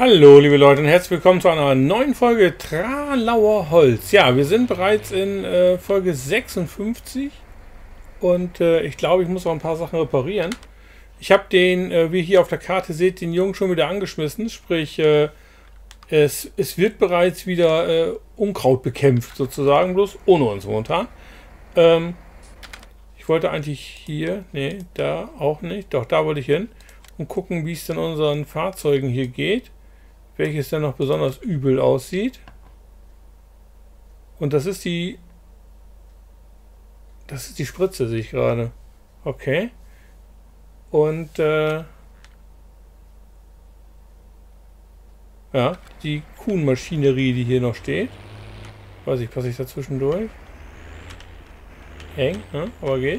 Hallo liebe Leute und herzlich willkommen zu einer neuen Folge Tralauer Holz. Ja, wir sind bereits in Folge 56 und ich glaube, ich muss auch ein paar Sachen reparieren. Ich habe den, wie ihr hier auf der Karte seht, den Jungen schon wieder angeschmissen, sprich es wird bereits wieder Unkraut bekämpft sozusagen, bloß ohne uns momentan. Ich wollte eigentlich hier, nee, da auch nicht, doch da wollte ich hin und gucken, wie es denn unseren Fahrzeugen hier geht. Welches dann noch besonders übel aussieht. Und das ist die Spritze, sehe ich gerade. Okay. Und ja, die Kuhn-Maschinerie, die hier noch steht. Weiß ich, passe ich dazwischen durch. Eng, ne? Aber geht.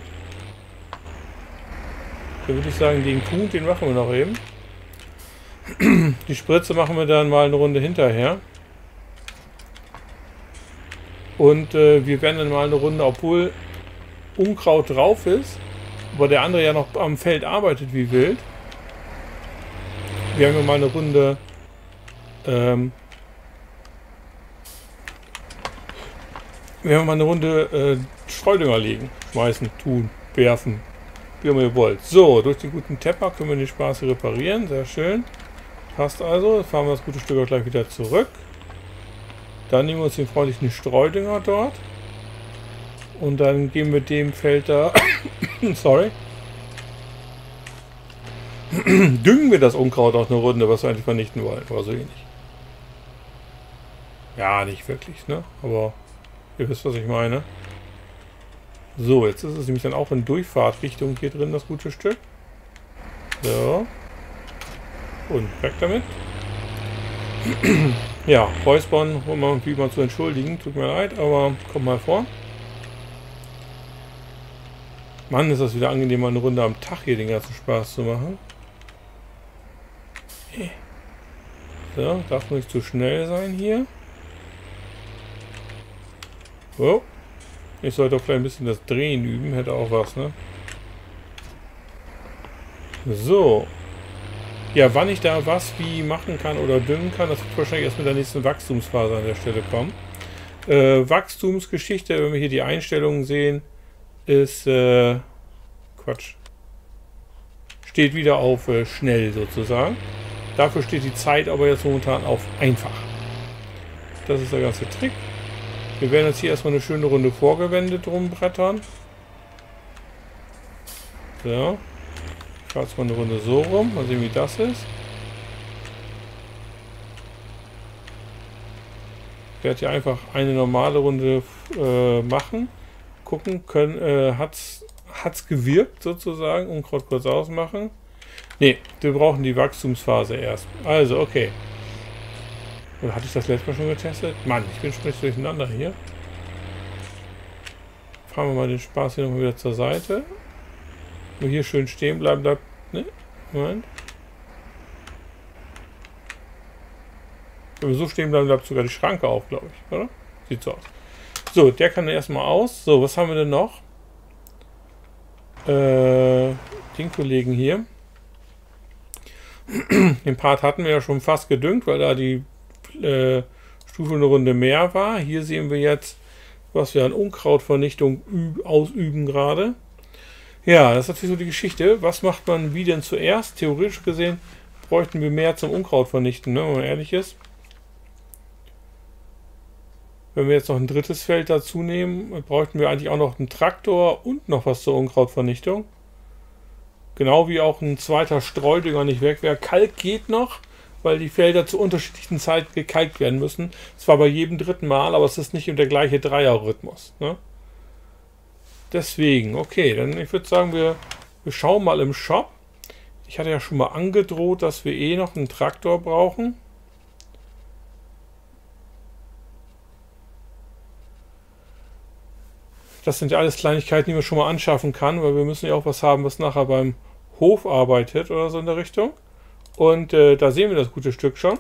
Dann würde ich sagen, den Kuhn, den machen wir noch eben. Die Spritze machen wir dann mal eine Runde hinterher. Und wir werden dann mal eine Runde, obwohl Unkraut drauf ist, aber der andere ja noch am Feld arbeitet wie wild. Wir haben mal eine Runde Streudünger legen, schmeißen, tun, werfen, wie immer ihr wollt. So, durch den guten Tepper können wir den Spaß reparieren, sehr schön. Passt also, jetzt fahren wir das gute Stück auch gleich wieder zurück. Dann nehmen wir uns den freundlichen Streudünger dort. Und dann gehen wir dem Feld da, sorry, düngen wir das Unkraut auch eine Runde, was wir eigentlich vernichten wollen, oder so ähnlich. Ja, nicht wirklich, ne? Aber ihr wisst, was ich meine. So, jetzt ist es nämlich dann auch in Durchfahrtrichtung hier drin, das gute Stück. So. Und weg damit. Ja, Räuspern, um irgendwie mal zu entschuldigen, tut mir leid, aber kommt mal vor. Mann, ist das wieder angenehm, mal eine Runde am Tag hier den ganzen Spaß zu machen. So, darf nicht zu schnell sein hier. Oh. Ich sollte auch vielleicht ein bisschen das Drehen üben, hätte auch was, ne? So. Ja, wann ich da was wie machen kann oder düngen kann, das wird wahrscheinlich erst mit der nächsten Wachstumsphase an der Stelle kommen. Wachstumsgeschichte, wenn wir hier die Einstellungen sehen, ist Quatsch. Steht wieder auf schnell sozusagen. Dafür steht die Zeit aber jetzt momentan auf einfach. Das ist der ganze Trick. Wir werden jetzt hier erstmal eine schöne Runde Vorgewände drum brettern. So. Ich fahre jetzt mal eine Runde so rum. Mal sehen, wie das ist. Ich werde hier einfach eine normale Runde machen. Gucken, hat's gewirkt sozusagen. Unkraut kurz ausmachen. Ne, wir brauchen die Wachstumsphase erst. Also, okay. Oder hatte ich das letzte Mal schon getestet? Mann, ich bin schon nicht durcheinander hier. Fahren wir mal den Spaß hier nochmal wieder zur Seite. Nur hier schön stehen bleiben, bleibt. Ne? Moment. Wenn wir so stehen bleiben, bleibt sogar die Schranke auf, glaube ich, oder? Sieht so aus. So, der kann erstmal aus. So, was haben wir denn noch? Den Kollegen hier. Den Part hatten wir ja schon fast gedüngt, weil da die Stufe eine Runde mehr war. Hier sehen wir jetzt, was wir an Unkrautvernichtung ausüben gerade. Ja, das ist natürlich so die Geschichte. Was macht man wie denn zuerst? Theoretisch gesehen bräuchten wir mehr zum Unkraut vernichten, ne, wenn man ehrlich ist. Wenn wir jetzt noch ein drittes Feld dazu nehmen, bräuchten wir eigentlich auch noch einen Traktor und noch was zur Unkrautvernichtung. Genau wie auch ein zweiter Streudünger nicht weg wäre. Kalk geht noch, weil die Felder zu unterschiedlichen Zeiten gekalkt werden müssen. Zwar bei jedem dritten Mal, aber es ist nicht der gleiche Dreierrhythmus, ne? Deswegen, okay, dann ich würde sagen, wir schauen mal im Shop. Ich hatte ja schon mal angedroht, dass wir noch einen Traktor brauchen. Das sind ja alles Kleinigkeiten, die man schon mal anschaffen kann, weil wir müssen ja auch was haben, was nachher beim Hof arbeitet oder so in der Richtung. Und da sehen wir das gute Stück schon.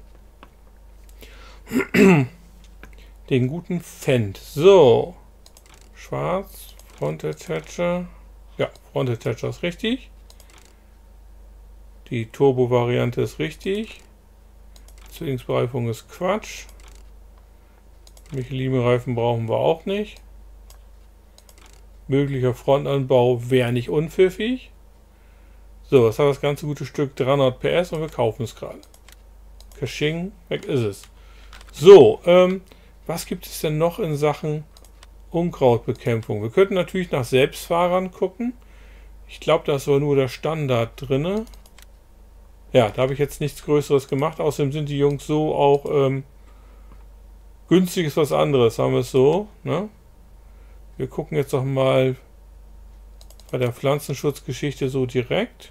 Den guten Fendt. So. Schwarz. Front-Attacher. Ja, Front-Attacher ist richtig. Die Turbo-Variante ist richtig. Zwillingsbereifung ist Quatsch. Michelin-Reifen brauchen wir auch nicht. Möglicher Frontanbau wäre nicht unpfiffig. So, was hat das ganze gute Stück? 300 PS und wir kaufen es gerade. Kaching, weg ist es. So, was gibt es denn noch in Sachen Unkrautbekämpfung? Wir könnten natürlich nach Selbstfahrern gucken. Ich glaube, da ist aber nur der Standard drin. Ja, da habe ich jetzt nichts Größeres gemacht. Außerdem sind die Jungs so auch günstig ist was anderes, haben wir es so. Ne? Wir gucken jetzt noch mal bei der Pflanzenschutzgeschichte so direkt.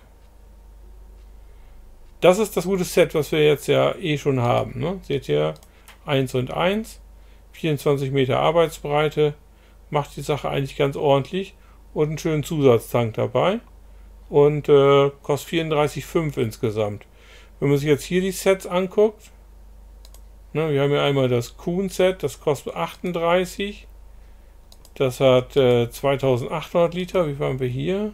Das ist das gute Set, was wir jetzt ja eh schon haben. Ne? Seht ihr, 1 und 1, 24 Meter Arbeitsbreite, macht die Sache eigentlich ganz ordentlich und einen schönen Zusatztank dabei und kostet 34,5 insgesamt. Wenn man sich jetzt hier die Sets anguckt, ne, wir haben ja einmal das Kuhn-Set, das kostet 38, das hat 2800 Liter, wie waren wir hier?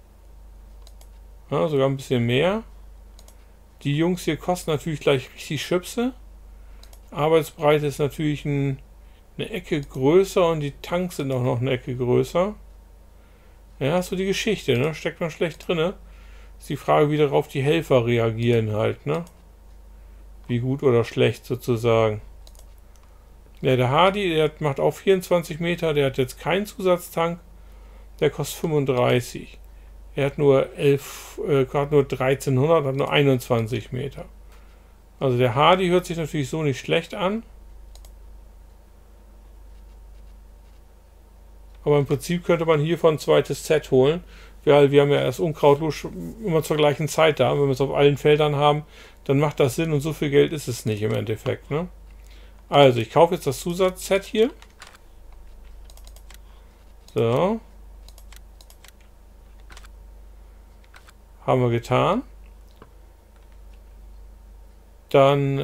Ja, sogar ein bisschen mehr. Die Jungs hier kosten natürlich gleich richtig Schüpse. Arbeitsbreite ist natürlich eine Ecke größer und die Tanks sind auch noch eine Ecke größer. Ja, hast du die Geschichte, ne? Steckt man schlecht drin. Ist die Frage, wie darauf die Helfer reagieren halt, ne? Wie gut oder schlecht sozusagen. Ja, der Hardy, der macht auch 24 Meter, der hat jetzt keinen Zusatztank. Der kostet 35. Er hat nur 1300, hat nur 21 Meter. Also der Hardy hört sich natürlich so nicht schlecht an. Aber im Prinzip könnte man hiervon ein zweites Set holen. Weil wir haben ja erst Unkrautlusch immer zur gleichen Zeit da. Wenn wir es auf allen Feldern haben, dann macht das Sinn und so viel Geld ist es nicht im Endeffekt. Ne? Also ich kaufe jetzt das Zusatzset hier. So. Haben wir getan. Dann,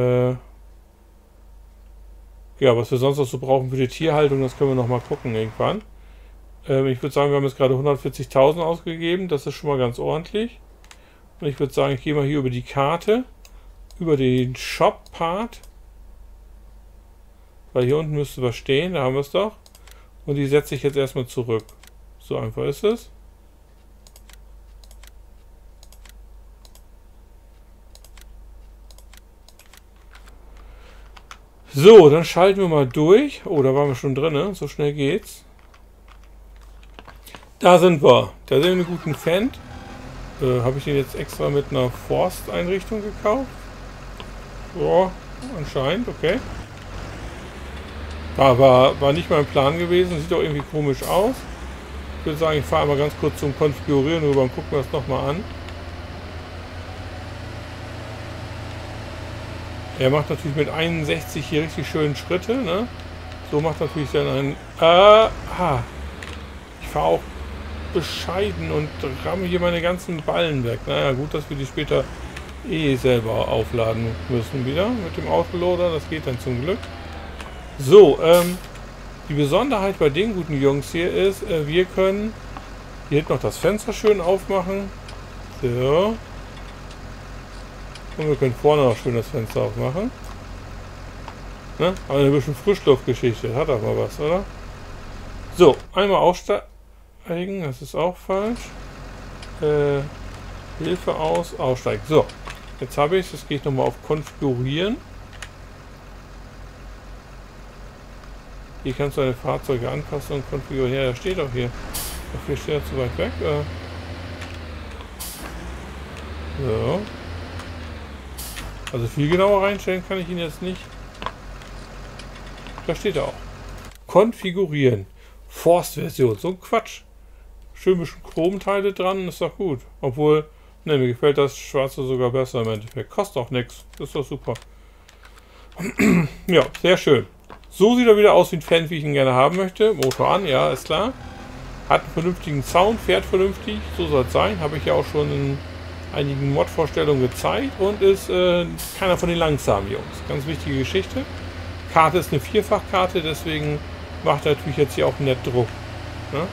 ja, was wir sonst noch so brauchen für die Tierhaltung, das können wir noch mal gucken irgendwann. Ich würde sagen, wir haben jetzt gerade 140.000 ausgegeben. Das ist schon mal ganz ordentlich. Und ich würde sagen, ich gehe mal hier über die Karte, über den Shop-Part. Weil hier unten müsste was stehen, da haben wir es doch. Und die setze ich jetzt erstmal zurück. So einfach ist es. So, dann schalten wir mal durch. Oh, da waren wir schon drin, ne? So schnell geht's. Da sind wir. Da sind wir einen guten Fendt. Habe ich den jetzt extra mit einer Forsteinrichtung gekauft? Ja, anscheinend, okay. War nicht mein Plan gewesen. Sieht doch irgendwie komisch aus. Ich würde sagen, ich fahre mal ganz kurz zum Konfigurieren rüber und gucken wir das nochmal an. Er macht natürlich mit 61 hier richtig schöne Schritte. Ne? So macht natürlich dann ein... Ich fahre auch bescheiden und ramme hier meine ganzen Ballen weg. Naja, gut, dass wir die später eh selber aufladen müssen wieder mit dem Autoloader. Das geht dann zum Glück. So, die Besonderheit bei den guten Jungs hier ist, wir können hier hinten noch das Fenster schön aufmachen. So. Und wir können vorne noch schön das Fenster aufmachen. Ne? Aber ein bisschen Frischluftgeschichte. Hat doch mal was, oder? So, einmal aussteigen. Das ist auch falsch. Hilfe aus, aussteigen. So, jetzt habe ich es. Jetzt gehe ich nochmal auf Konfigurieren. Hier kannst du deine Fahrzeuge anpassen und konfigurieren. Ja, da steht auch hier. Dafür steht er zu weit weg. So. Also viel genauer reinstellen kann ich ihn jetzt nicht. Da steht er auch. Konfigurieren. Forstversion. So ein Quatsch. Schön ein bisschen Chromteile dran, ist doch gut. Obwohl, ne, mir gefällt das Schwarze sogar besser im Endeffekt. Kostet auch nichts. Ist doch super. Ja, sehr schön. So sieht er wieder aus wie ein Fan, wie ich ihn gerne haben möchte. Motor an, ja, ist klar. Hat einen vernünftigen Sound, fährt vernünftig. So soll es sein. Habe ich ja auch schon in einigen Mod-Vorstellungen gezeigt und ist keiner von den langsamen Jungs. Ganz wichtige Geschichte. Karte ist eine Vierfachkarte, deswegen macht er natürlich jetzt hier auch nett Druck. Ne?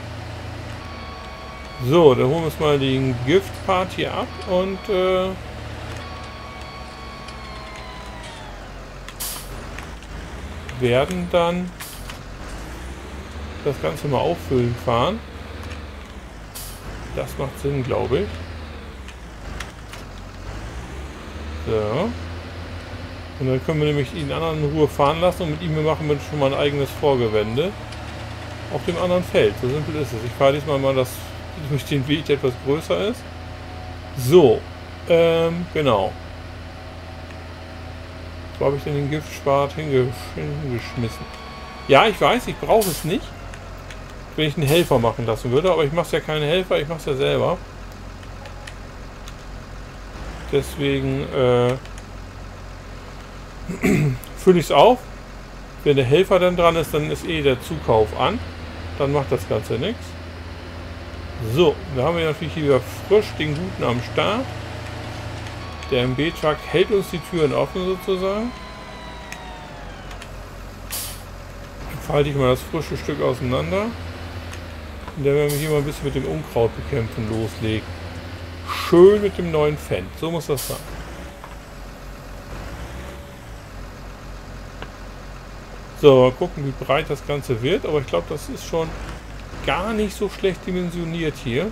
So, dann holen wir uns mal den Gift-Part hier ab und werden dann das Ganze mal auffüllen fahren. Das macht Sinn, glaube ich. So. Und dann können wir nämlich ihn anderen in Ruhe fahren lassen und mit ihm machen wir schon mal ein eigenes Vorgewende auf dem anderen Feld. So simpel ist es. Ich fahre diesmal mal das durch den Weg, der etwas größer ist. So, genau. Wo habe ich denn den Giftspat hingeschmissen? Ja, ich weiß, ich brauche es nicht, wenn ich einen Helfer machen lassen würde, aber ich mache es ja keinen Helfer, ich mache es ja selber. Deswegen fülle ich es auf. Wenn der Helfer dann dran ist, dann ist eh der Zukauf an. Dann macht das Ganze nichts. So, da haben wir natürlich hier wieder frisch den Guten am Start. Der MB-Truck hält uns die Türen offen sozusagen. Dann falte ich mal das frische Stück auseinander. Und dann werden wir hier mal ein bisschen mit dem Unkraut bekämpfen loslegen. Schön mit dem neuen Fendt. So muss das sein. So, mal gucken, wie breit das Ganze wird. Aber ich glaube, das ist schon gar nicht so schlecht dimensioniert hier.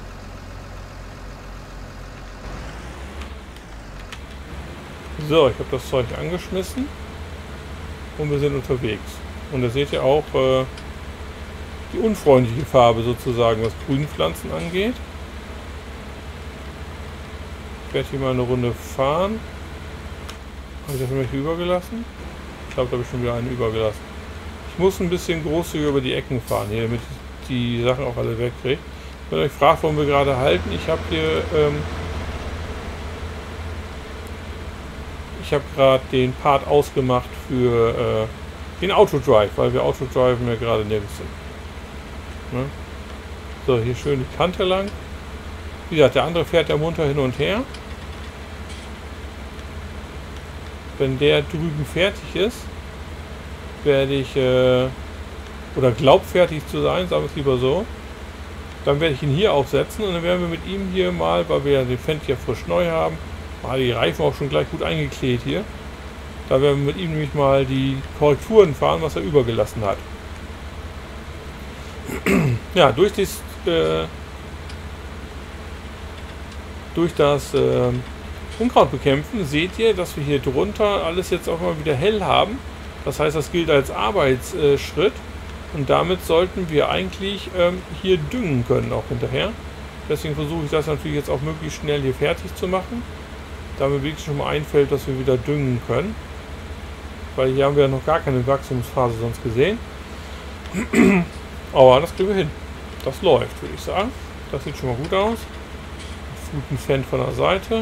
So, ich habe das Zeug angeschmissen. Und wir sind unterwegs. Und da seht ihr auch die unfreundliche Farbe sozusagen, was Grünpflanzen angeht. Ich werde hier mal eine Runde fahren. Habe ich das nämlich übergelassen? Ich glaube, da habe ich schon wieder einen übergelassen. Ich muss ein bisschen großzügig über die Ecken fahren hier, damit ich die Sachen auch alle wegkriege. Wenn ihr euch fragt, warum wir gerade halten, ich habe hier gerade den Part ausgemacht für den Autodrive, weil wir Autodriven ja gerade nirgends sind. Ne? So, hier schön die Kante lang. Wie gesagt, der andere fährt ja munter hin und her. Wenn der drüben fertig ist, werde ich, oder glaubt fertig zu sein, sagen wir es lieber so, dann werde ich ihn hier aufsetzen und dann werden wir mit ihm hier mal, weil wir ja den Fendt hier frisch neu haben, mal die Reifen auch schon gleich gut eingeklebt hier, da werden wir mit ihm nämlich mal die Korrekturen fahren, was er übergelassen hat. Ja, durch das Unkraut bekämpfen seht ihr, dass wir hier drunter alles jetzt auch mal wieder hell haben. Das heißt, das gilt als Arbeitsschritt und damit sollten wir eigentlich hier düngen können auch hinterher. Deswegen versuche ich das natürlich jetzt auch möglichst schnell hier fertig zu machen, damit wirklich schon mal einfällt, dass wir wieder düngen können. Weil hier haben wir noch gar keine Wachstumsphase sonst gesehen. Aber das kriegen wir hin. Das läuft, würde ich sagen. Das sieht schon mal gut aus. Guten Fendt von der Seite.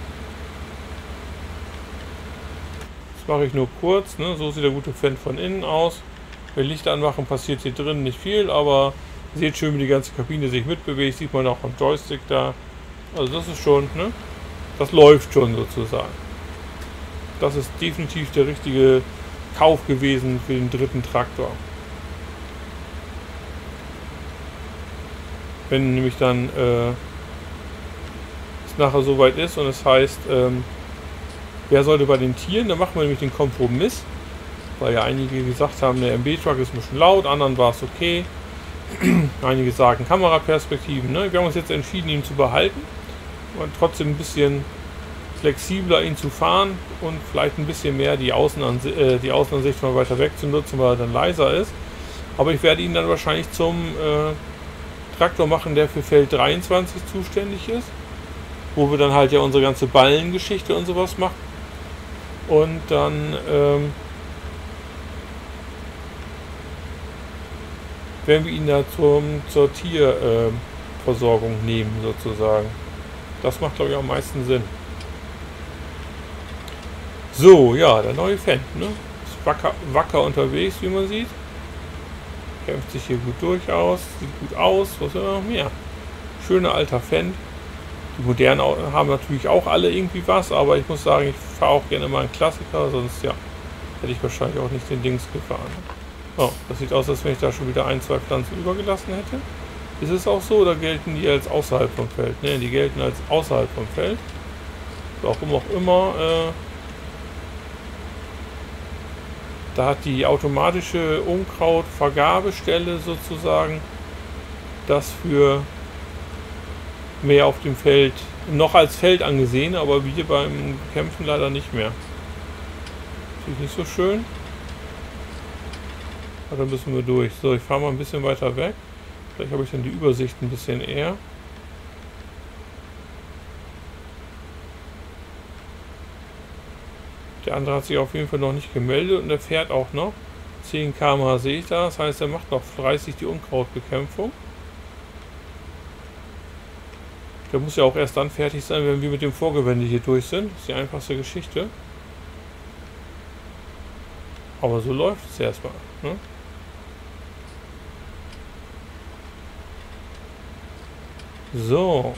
Das mache ich nur kurz. Ne? So sieht der gute Fendt von innen aus. Wenn Licht anmachen, passiert hier drin nicht viel, aber ihr seht schön, wie die ganze Kabine sich mitbewegt. Sieht man auch am Joystick da. Also das ist schon, ne? Das läuft schon sozusagen. Das ist definitiv der richtige Kauf gewesen für den dritten Traktor. Wenn nämlich dann es nachher soweit ist und es heißt, wer sollte bei den Tieren, dann machen wir nämlich den Kompromiss, weil ja einige gesagt haben, der MB-Truck ist ein bisschen laut, anderen war es okay. Einige sagen Kameraperspektiven. Ne? Wir haben uns jetzt entschieden, ihn zu behalten und trotzdem ein bisschen flexibler ihn zu fahren und vielleicht ein bisschen mehr die Außenansicht von weiter weg zu nutzen, weil er dann leiser ist. Aber ich werde ihn dann wahrscheinlich zum Traktor machen, der für Feld 23 zuständig ist, wo wir dann halt ja unsere ganze Ballengeschichte und sowas machen. Und dann werden wir ihn da zur Tierversorgung nehmen sozusagen. Das macht, glaube ich, am meisten Sinn. So, ja, der neue Fendt, ne? Ist wacker unterwegs, wie man sieht. Kämpft sich hier gut durch aus, sieht gut aus, was immer noch mehr. Schöner alter Fendt. Die modernen haben natürlich auch alle irgendwie was, aber ich muss sagen, ich fahre auch gerne mal einen Klassiker, sonst ja, hätte ich wahrscheinlich auch nicht den Dings gefahren. Oh, das sieht aus, als wenn ich da schon wieder 1, 2 Pflanzen übergelassen hätte. Ist es auch so, oder gelten die als außerhalb vom Feld? Ne, die gelten als außerhalb vom Feld. Warum auch immer Da hat die automatische Unkrautvergabestelle sozusagen das für mehr auf dem Feld noch als Feld angesehen, aber wir beim Kämpfen leider nicht mehr. Sieht nicht so schön. Aber da müssen wir durch. So, ich fahre mal ein bisschen weiter weg. Vielleicht habe ich dann die Übersicht ein bisschen eher. Der andere hat sich auf jeden Fall noch nicht gemeldet und der fährt auch noch. 10 km/h sehe ich da. Das heißt, er macht noch fleißig die Unkrautbekämpfung. Der muss ja auch erst dann fertig sein, wenn wir mit dem Vorgewende hier durch sind. Das ist die einfachste Geschichte. Aber so läuft es erstmal. Ne? So.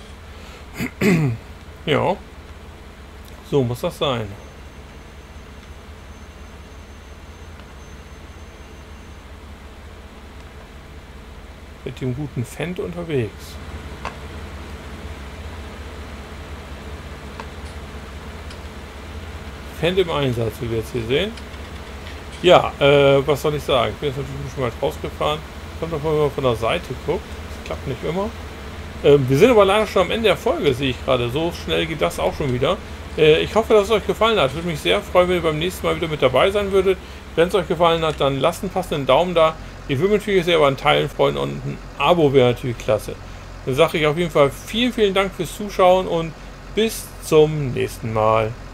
Ja. So muss das sein. Mit dem guten Fendt unterwegs. Fendt im Einsatz, wie wir jetzt hier sehen. Ja, was soll ich sagen? Ich bin jetzt natürlich schon mal rausgefahren. Kommt doch mal, wenn man von der Seite guckt. Das klappt nicht immer. Wir sind aber leider schon am Ende der Folge, sehe ich gerade. So schnell geht das auch schon wieder. Ich hoffe, dass es euch gefallen hat. Würde mich sehr freuen, wenn ihr beim nächsten Mal wieder mit dabei sein würdet. Wenn es euch gefallen hat, dann lasst einen passenden Daumen da. Ich würde mich natürlich sehr über einen Teilen freuen und ein Abo wäre natürlich klasse. Dann sage ich auf jeden Fall vielen, vielen Dank fürs Zuschauen und bis zum nächsten Mal.